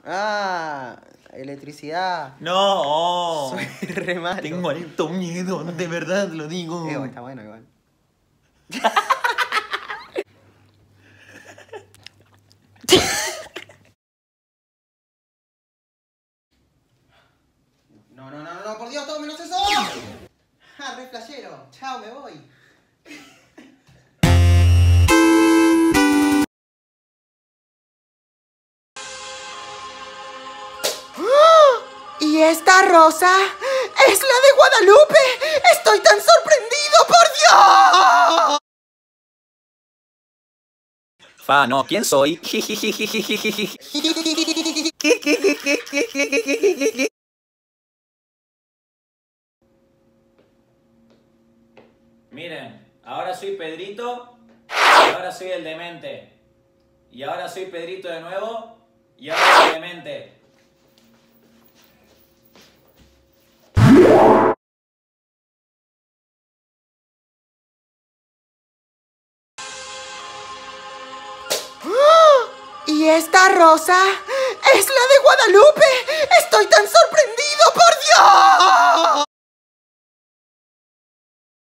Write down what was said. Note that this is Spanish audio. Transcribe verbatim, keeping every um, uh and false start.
Ah, electricidad. No. Soy re malo. Tengo alto miedo, de verdad lo digo. Eh, está bueno igual. No, no, no, no, por Dios, todo menos eso. Ah, re flashero. Chao, me voy. ¿Y esta rosa? ¡Es la de Guadalupe! ¡Estoy tan sorprendido, por Dios! Fa, no, ¿quién soy? Miren, ahora soy Pedrito y ahora soy el demente. Y ahora soy Pedrito de nuevo y ahora soy demente. ¿Y esta rosa? ¡Es la de Guadalupe!